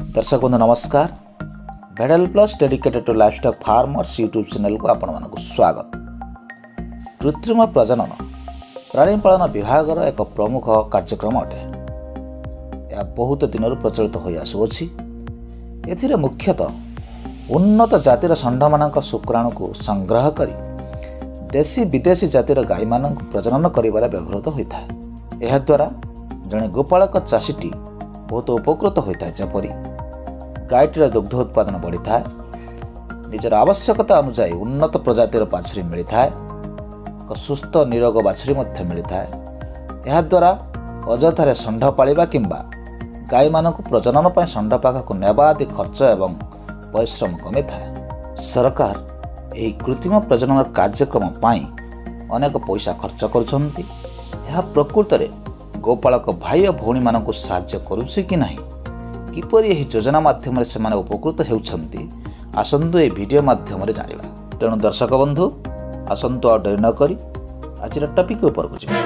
दर्शक बंधु नमस्कार। भेडेल plus dedicated to livestock farmers YouTube channel को आपण मानक स्वागत। कृत्रिम प्रजनन प्राणीपालन विभाग एक प्रमुख कार्यक्रम अटे। यह बहुत दिन प्रचलित हो आसुअछि। एथिरे मुख्यतः उन्नत जातिर षंड मान शुक्राणु को संग्रह करी देशी विदेशी जातिर गाई मान प्रजनन करिबारे व्यवहृत होता है। यह द्वारा जड़े गोपालक चाषीटी बहुत उपकृत होता है। जपरी गायटीर दुग्ध उत्पादन बढ़ी था, निजर आवश्यकता अनुसार उन्नत प्रजातिर बाछुरी मिलता है, एक सुस्थ निरोग बाछुरी मिलता है। यह द्वारा अजथारे षंड पालिबा किंबा गाई मानक प्रजनन पर षंड पाखक नेबा आदि खर्च एवं परिश्रम कमी था। सरकार यह कृत्रिम प्रजनन कार्यक्रम पाई अनेक पैसा खर्च करुछंती। यह प्रकृत में गोपालक भाई और भौणी मानक साहाय्य करुछि कि नहीं, किपरि यह योजना माध्यम से उपकृत होउछंती, आसंतु ए वीडियो माध्यम जानिबा। तेणु दर्शक बंधु आसंतु आ डेरी न करी आज टॉपिक ऊपर को जिबा।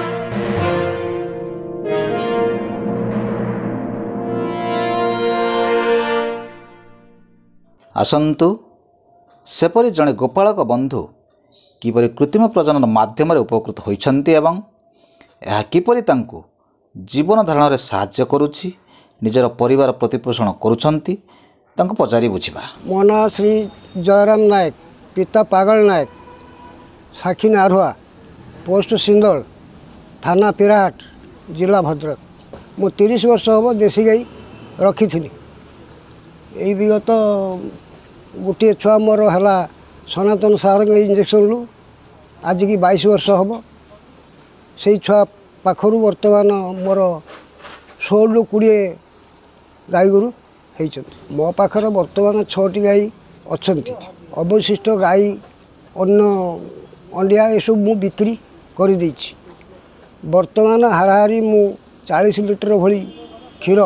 आसंतु सेपरि जड़े गोपालक बंधु किपरि कृत्रिम प्रजनन माध्यम उपकृत होइछंती एवं यह किपरि तांको जीवन धारण में साहाय्य करुछि, निजर परिवार प्रतिपोषण करुछंती, तांको पचारि बुझिबा। मो ना श्री जयराम नायक, पिता पागल नायक, साखी नारुआ, पोस्ट सिंदल, थाना पिराहाट, जिला भद्रक। मु 30 वर्ष हम देशी गाई रखी थी। यही विगत गोटे छुआ मोर है सनातन सार इंजेक्शन लु आज की 22 वर्ष हम से छुआ पाखरु वर्तमान मोर 16 20 गाई गोरु होती। मो पाखर वर्तमान 6टी गाई अच्छा। अवशिष्ट गाई अन्न अंडिया ये सब मु बिक्री कर देछि। वर्तमान हाराहारी मु 40 लिटर भली क्षीर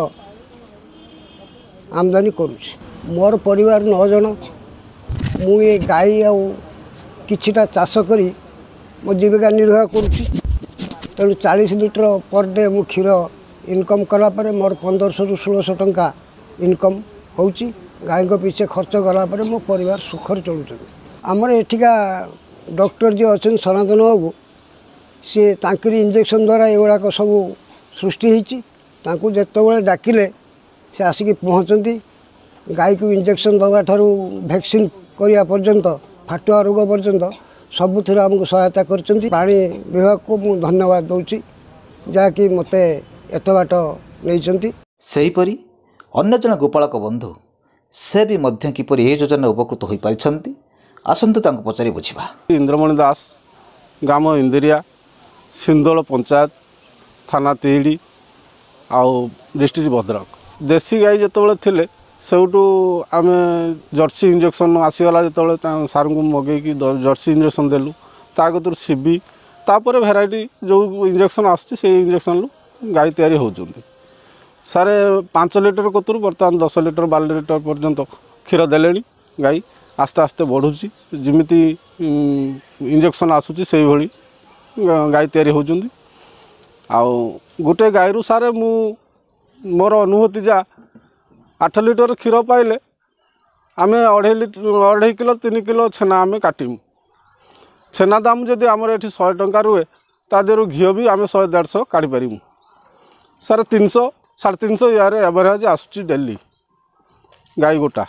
आमदानी करुछि। मोर परिवार 9 जन। मु ये गाई आ किछिटा चाष करी मो जीविका निर्वाह करुछि। तेणु 40 लिटर पर डे मु क्षीर इनकम कलापर मोर 1500 रु 1600 टंका इनकम होउची। गाय को पीछे खर्च गलापर मो परिवार सुखर चलुछन। आमर एठिका डॉक्टर जी अच्छा सनातन बाबू सी तांकरी इंजेक्शन द्वारा एगुड़ाक सब सृष्टि होती। जिते डाकिले से आसिक पहुँचती। गाई को इंजेक्शन दवा ठारू वैक्सीन करने पर्यंत फाटुआ रोग पर्यंत सबुथ आमको सहायता करछंती। प्राणी विभाग को मु धन्यवाद दूची जहाँकि मते एत बाट नहीं। सेहीपरि अन्य जन गोपालक बंधु से भी मध्य किपरि ए योजना उपकृत हो पारिछंती, आसंतु तांको पचारि बुझिबा। इंद्रमणि दास, ग्राम इंदिरिया, सिंदोल पंचायत, थाना तिहिड़ी आउ डिस्ट्रिक्ट भद्रक। देशी गाई जिते थिले सेउटू आम जर्सी इंजेक्शन आसीगला जो सार को मगेकी जर्सी इंजेक्शन देलु ताकतुर सीबी तापर भेराइटी जो इंजेक्शन आसुची से इंजेक्शन लु गाई तैयारी होउचंती। सारे 5 लिटर कतुर बर्तमान 10 लिटर 12 लिटर पर्यंत क्षीर देलेनी। गाई आस्ते आस्ते बढ़ुची, जिमिति इंजेक्शन आसुची से भली गाई तैयारी होउचंती। आउ गोटे गाई रु सारे मु मोर अनुभूति जा 8 लिटर क्षीर पाइले आम 2.5 किलो 3 किलो छेना आम काटमु। छेना दाम जदि आमर ये 100 टंका रुए ता देहरु घी भी आम 100-150 काढ़ी पारिमु। सारे 300 350 यार एवरेज आसुची डेली गाई गोटा।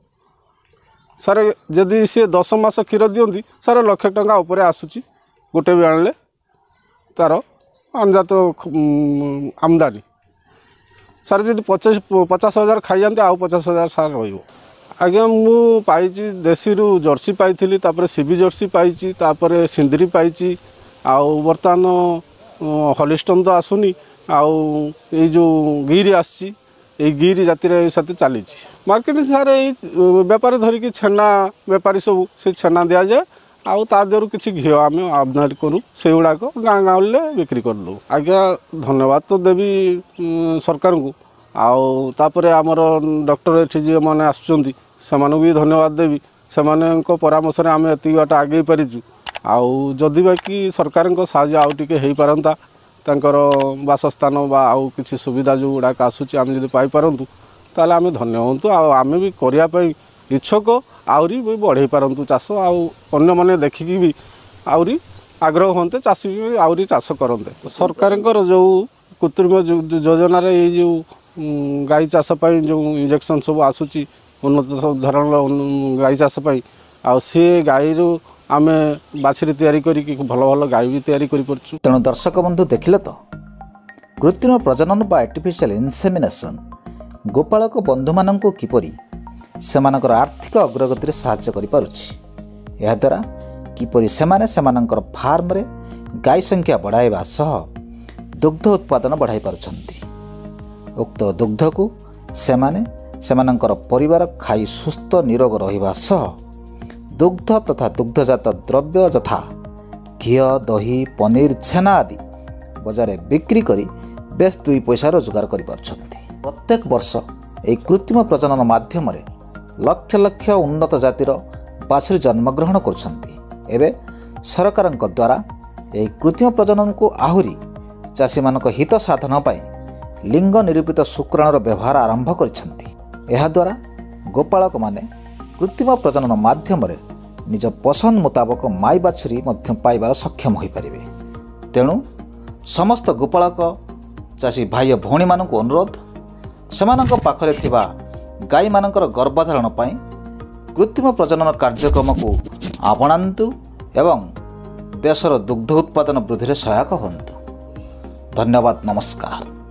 सारे जदि सी 10 मास क्षीर दियंती सारे 1 लाख टंका ऊपर आसुची गोटे भी आनले तार अंजात आमदानी। सार जब 50,000 खाई जाते आउ 50,000 सार रही। आज्ञा मु पाई देशी रू जर्सी पाई, सीबी जर्सी पाई, सिंदरी पाई, आउ बर्तमान हॉलिस्टन तो आसुनी, आउ ये जो गिरी आसी गिरी जाति साथ चली मार्केट सारे बेपारी धरिकी छेना बेपारी सब से छेना दि जाए आउ तार देहरु किसी घी आम आमदानी करूँ से गुड़ाक गाँ गाँव बिक्री करदे। आज्ञा धन्यवाद तो देवी सरकार को। आउ तापर आमर डॉक्टर एठी जे माने आसुचंती सेमानकु भी धन्यवाद देवी। सेमानक परामर्श रे आम एति बाट आगे पारिचु। आउ जदि बाकी सरकार साहाय्य आउ टिके हेई पारंता तांकर बासस्थान बा आउ किसी सुविधा जो गुड़ाक आसूची आम जदि पाई पारंतु ताले आमे धन्य हुंतु आमे भी करिया पई इच्छुक आउरी भी बढ़े पारंतु चाष अन्य माने देखिकी भी आउरी आग्रह होते चाषी भी आउरी चाष करते सरकार जो कृत्रिम योजना ये जो गाई चाष जो इंजेक्शन सब आसूची उन्नत धरण गाई चाष आ सी गाई रू आम बाछरी तैयारी करी भल भल गाई भी तैयारी करि परछु। तेणु दर्शक बंधु देखिले तो कृत्रिम प्रजनन बा आर्टिफिशियल इनसेमिनेशन गोपालक बंधु माननकु किपरि सेमानकर आर्थिक अग्रगति रे सहाय्य करि पारुछि। एहा द्वारा किपरि सेमाने सेमानकर फार्म रे गाई संख्या बढ़ाइबा सह दुग्ध उत्पादन बढ़ाई पारुछन्ति। उक्त दुग्ध को सेमाने सेमानकर परिवार खाई सुस्थ निरोग रहिबा सह दुग्ध तथा दुग्धजात द्रव्य यथा घी दही पनीर छेना आदि बजार बिक्री करी बेस 2 पैसा रोजगार करि पारुछन्ति। प्रत्येक वर्ष एक कृत्रिम प्रजनन माध्यम लक्ष लक्ष उन्नत जातिर बाछुरी जन्मग्रहण करुछन्ति। एबे सरकारक द्वारा एक कृत्रिम प्रजनन को आहुरी चाषी मानक हित साधन पाई लिंग निरूपित शुक्राणुर व्यवहार आरंभ करिछन्ति। एहा द्वारा गोपालक माने कृत्रिम प्रजनन माध्यम निज पसंद मुताबक माई बाछुरी मध्य पाइबार सक्षम हो पारे। तेणु समस्त गोपालक चाषी भाई भौणी मानक अनुरोध सेमानक पाखरे थिबा गाई मानकर गर्भधारण पाई कृत्रिम प्रजनन कार्यक्रम को आपणांतु एवं देशर दुग्ध उत्पादन वृद्धि सहायक होंतु। धन्यवाद, नमस्कार।